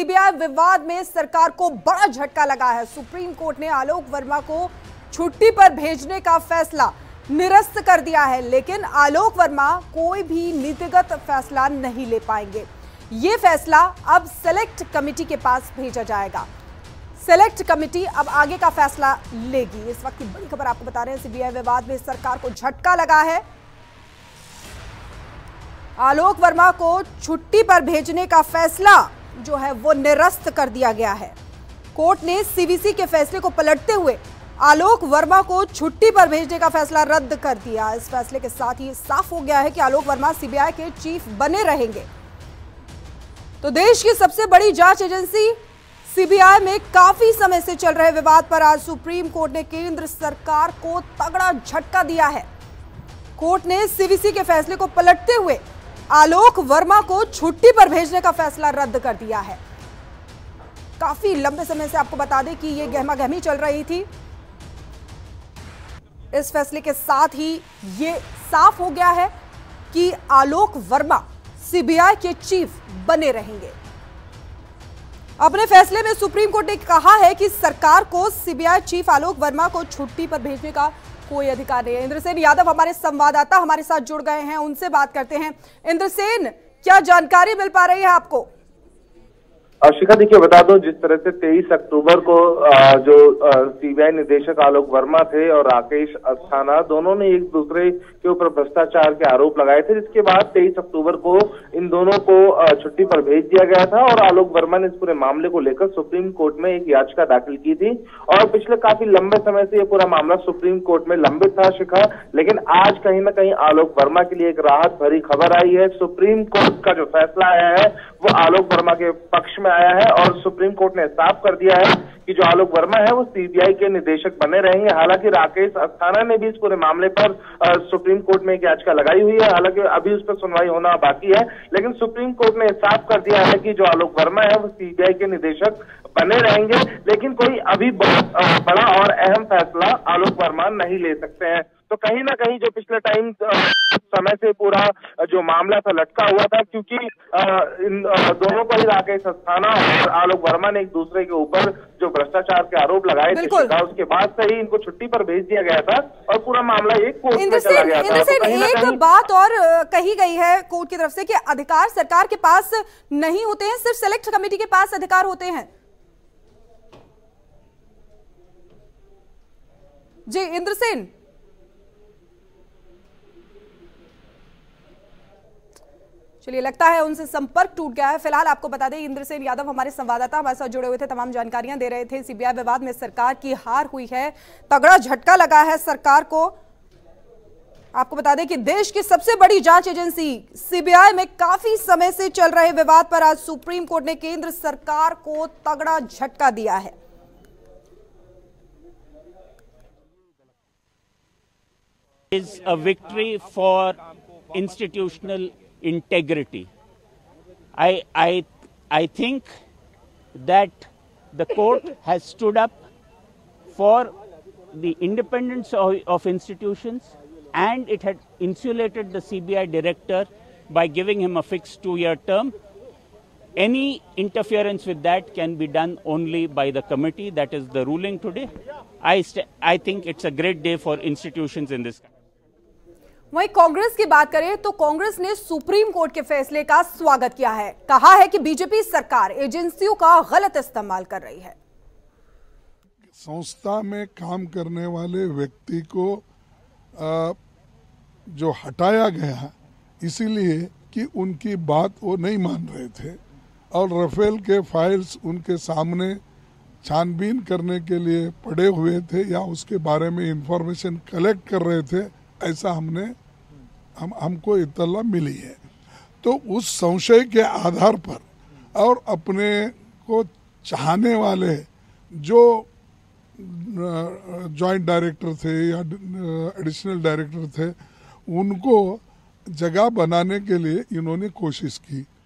CBI विवाद में सरकार को बड़ा झटका लगा है। सुप्रीम कोर्ट ने आलोक वर्मा को छुट्टी पर भेजने का फैसला निरस्त कर दिया है, लेकिन आलोक वर्मा कोई भी नीतिगत फैसला नहीं ले पाएंगे। ये फैसला अब सेलेक्ट कमेटी के पास भेजा जाएगा। सेलेक्ट कमेटी अब आगे का फैसला लेगी। इस वक्त की बड़ी खबर आपको बता रहे हैं, सीबीआई विवाद में सरकार को झटका लगा है। आलोक वर्मा को छुट्टी पर भेजने का फैसला जो है वो निरस्त कर दिया गया है। कोर्ट ने सीवीसी के फैसले को पलटते हुए आलोक वर्मा को छुट्टी पर भेजने का फैसला रद्द कर दिया। इस फैसले के साथ ही साफ हो गया है कि आलोक वर्मा सीबीआई के चीफ बने रहेंगे। तो देश की सबसे बड़ी जांच एजेंसी सीबीआई में काफी समय से चल रहे विवाद पर आज सुप्रीम कोर्ट ने केंद्र सरकार को तगड़ा झटका दिया है। कोर्ट ने सीवीसी के फैसले को पलटते हुए आलोक वर्मा को छुट्टी पर भेजने का फैसला रद्द कर दिया है। काफी लंबे समय से आपको बता दें कि यह गहमागहमी चल रही थी। इस फैसले के साथ ही यह साफ हो गया है कि आलोक वर्मा सीबीआई के चीफ बने रहेंगे। अपने फैसले में सुप्रीम कोर्ट ने कहा है कि सरकार को सीबीआई चीफ आलोक वर्मा को छुट्टी पर भेजने का कोई अधिकार नहीं है। इंद्रसेन यादव हमारे संवाददाता हमारे साथ जुड़ गए हैं, उनसे बात करते हैं। इंद्रसेन, क्या जानकारी मिल पा रही है आपको? शिखा, देखिए बता दो, जिस तरह से 23 अक्टूबर को जो सीबीआई निदेशक आलोक वर्मा थे और राकेश अस्थाना दोनों ने एक दूसरे के ऊपर भ्रष्टाचार के आरोप लगाए थे, जिसके बाद 23 अक्टूबर को इन दोनों को छुट्टी पर भेज दिया गया था और आलोक वर्मा ने इस पूरे मामले को लेकर सुप्रीम कोर्ट में एक याचिका दाखिल की थी। और पिछले काफी लंबे समय से ये पूरा मामला सुप्रीम कोर्ट में लंबित था शिखा, लेकिन आज कहीं ना कहीं आलोक वर्मा के लिए एक राहत भरी खबर आई है। सुप्रीम कोर्ट का जो फैसला आया है वो आलोक वर्मा के पक्ष में आया है और सुप्रीम कोर्ट ने साफ कर दिया है कि जो आलोक वर्मा है वो सीबीआई के निदेशक बने रहेंगे। हालांकि राकेश अस्थाना ने भी इस पूरे मामले पर सुप्रीम कोर्ट में एक याचिका लगाई हुई है, हालांकि अभी उस पर सुनवाई होना बाकी है, लेकिन सुप्रीम कोर्ट ने साफ कर दिया है कि जो आलोक वर्मा है वो सीबीआई के निदेशक बने रहेंगे। लेकिन कोई अभी बहुत बड़ा और अहम फैसला आलोक वर्मा नहीं ले सकते हैं। तो कहीं ना कहीं जो पिछले टाइम समय से पूरा जो मामला था लटका हुआ था, क्योंकि इन दोनों को ही राकेश अस्थाना और आलोक वर्मा ने एक दूसरे के ऊपर जो भ्रष्टाचार के आरोप लगाए थे, उसके बाद से ही इनको छुट्टी पर भेज दिया गया था और पूरा मामला एक कोर्ट में चला गया था। तो एक बात और कही गई है कोर्ट की तरफ से कि अधिकार सरकार के पास नहीं होते हैं, सिर्फ सेलेक्ट कमेटी के पास अधिकार होते हैं। जी इंद्रसेन, चलिए लगता है उनसे संपर्क टूट गया है। फिलहाल आपको बता दें, इंद्रसेन यादव हमारे संवाददाता हमारे साथ जुड़े हुए थे, तमाम जानकारियां दे रहे थे। सीबीआई विवाद में सरकार की हार हुई है, तगड़ा झटका लगा है सरकार को। आपको बता दें कि देश की सबसे बड़ी जांच एजेंसी सीबीआई में काफी समय से चल रहे विवाद पर आज सुप्रीम कोर्ट ने केंद्र सरकार को तगड़ा झटका दिया है। Is a victory for institutional integrity. I think that the court has stood up for the independence of institutions, and it had insulated the CBI director by giving him a fixed 2-year term. Any interference with that can be done only by the committee. That is the ruling today. I think it's a great day for institutions in this country. वहीं कांग्रेस की बात करें तो कांग्रेस ने supreme court के फैसले का स्वागत किया है। कहा है कि बीजेपी सरकार एजेंसियों का गलत इस्तेमाल कर रही है। संस्था में काम करने वाले व्यक्ति को जो हटाया गया इसीलिए कि उनकी बात वो नहीं मान रहे थे और राफेल के फाइल्स उनके सामने छानबीन करने के लिए पड़े हुए थे या उसके बारे में इंफॉर्मेशन कलेक्ट कर रहे थे, ऐसा हमको इत्तला मिली है। तो उस संशय के आधार पर और अपने को चाहने वाले जो जॉइंट डायरेक्टर थे या एडिशनल डायरेक्टर थे, उनको जगह बनाने के लिए इन्होंने कोशिश की।